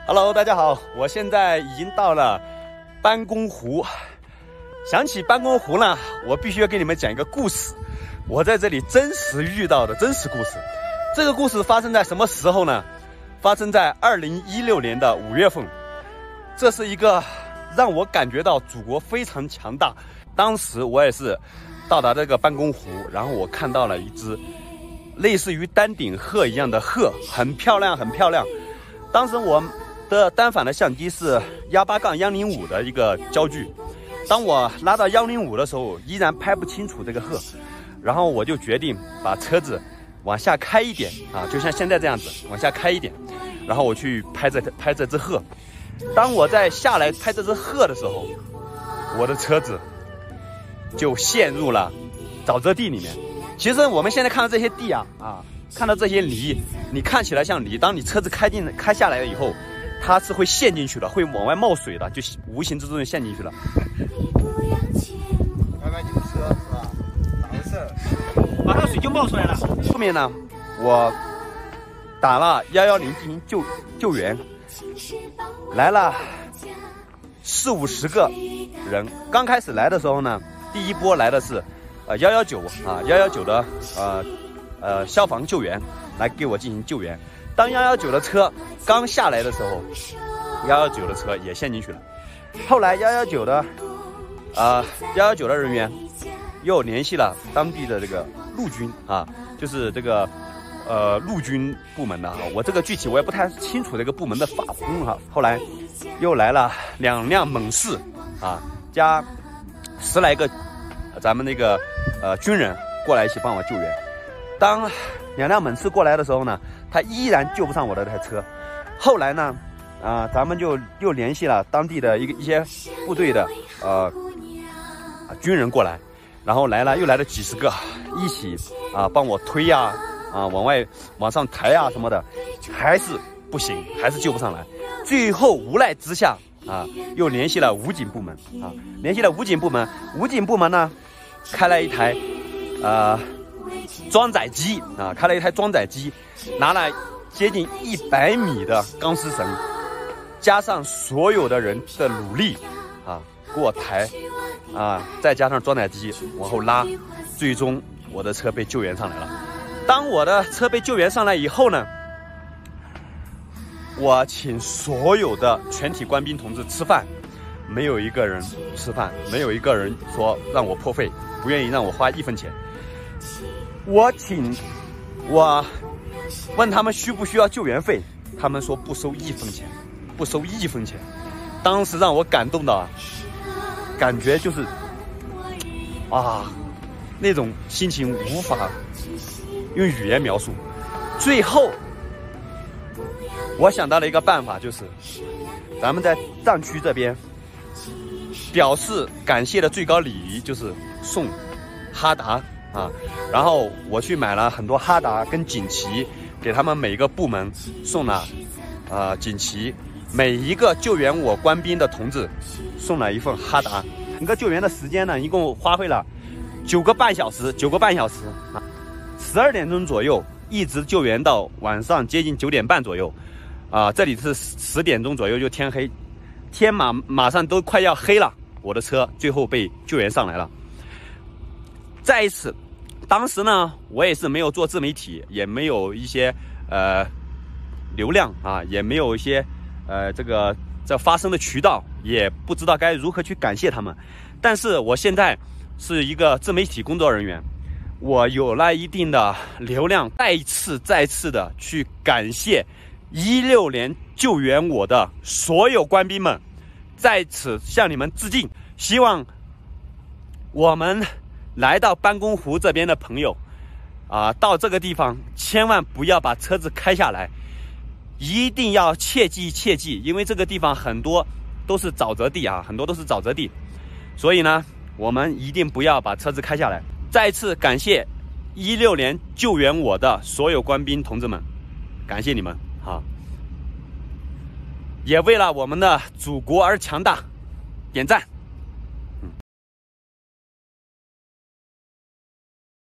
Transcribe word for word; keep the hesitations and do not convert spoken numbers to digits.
Hello， 大家好，我现在已经到了班公湖。想起班公湖呢，我必须要给你们讲一个故事，我在这里真实遇到的真实故事。这个故事发生在什么时候呢？发生在二零一六年的五月份。这是一个让我感觉到祖国非常强大。当时我也是到达这个班公湖，然后我看到了一只类似于丹顶鹤一样的鹤，很漂亮，很漂亮。当时我的单反的相机是幺八杠幺零五的一个焦距，当我拉到幺零五的时候，依然拍不清楚这个鹤，然后我就决定把车子往下开一点啊，就像现在这样子往下开一点，然后我去拍这拍这只鹤。当我在下来拍这只鹤的时候，我的车子就陷入了沼泽地里面。其实我们现在看到这些地啊啊，看到这些泥，你看起来像泥，当你车子开进开下来了以后，它是会陷进去的，会往外冒水的，就无形之中就陷进去了。 开开警车是吧？咋回事？ 马上水就冒出来了。 后面呢，我打了一一零进行救救援，来了四五十个人。刚开始来的时候呢，第一波来的是呃一一九啊一一九的呃呃消防救援来给我进行救援。当一一九的车刚下来的时候，一一九的车也陷进去了。后来一一九的啊一一九的人员又联系了当地的这个陆军啊，就是这个呃陆军部门的啊，我这个具体我也不太清楚这个部门的法风哈。后来又来了两辆猛士啊，加十来个咱们那个呃军人过来一起帮我救援。当两辆猛士过来的时候呢，他依然救不上我的这台车。后来呢，啊、呃，咱们就又联系了当地的一个一些部队的呃军人过来，然后来了又来了几十个，一起啊帮我推呀啊往外往上抬呀什么的，还是不行，还是救不上来。最后无奈之下啊，又联系了武警部门啊，联系了武警部门，武警部门呢开了一台呃。装载机啊，开了一台装载机，拿了接近一百米的钢丝绳，加上所有的人的努力啊，给我抬啊，再加上装载机往后拉，最终我的车被救援上来了。当我的车被救援上来以后呢，我请所有的全体官兵同志吃饭，没有一个人吃饭，没有一个人说让我破费，不愿意让我花一分钱。我请我问他们需不需要救援费，他们说不收一分钱，不收一分钱。当时让我感动的，感觉就是啊，那种心情无法用语言描述。最后，我想到了一个办法，就是咱们在藏区这边表示感谢的最高礼仪就是送哈达。啊，然后我去买了很多哈达跟锦旗，给他们每个部门送了呃锦旗，每一个救援我官兵的同志送了一份哈达。整个救援的时间呢，一共花费了九个半小时，九个半小时啊，十二点钟左右一直救援到晚上接近九点半左右，啊，这里是十点钟左右就天黑，天马马上都快要黑了，我的车最后被救援上来了。再一次。当时呢，我也是没有做自媒体，也没有一些呃流量啊，也没有一些呃这个这发声的渠道，也不知道该如何去感谢他们。但是我现在是一个自媒体工作人员，我有了一定的流量，再一次再次的去感谢一六年救援我的所有官兵们，在此向你们致敬。希望我们来到班公湖这边的朋友啊，到这个地方千万不要把车子开下来，一定要切记切记，因为这个地方很多都是沼泽地啊，很多都是沼泽地，所以呢，我们一定不要把车子开下来。再次感谢一六年救援我的所有官兵同志们，感谢你们啊！也为了我们的祖国而强大，点赞。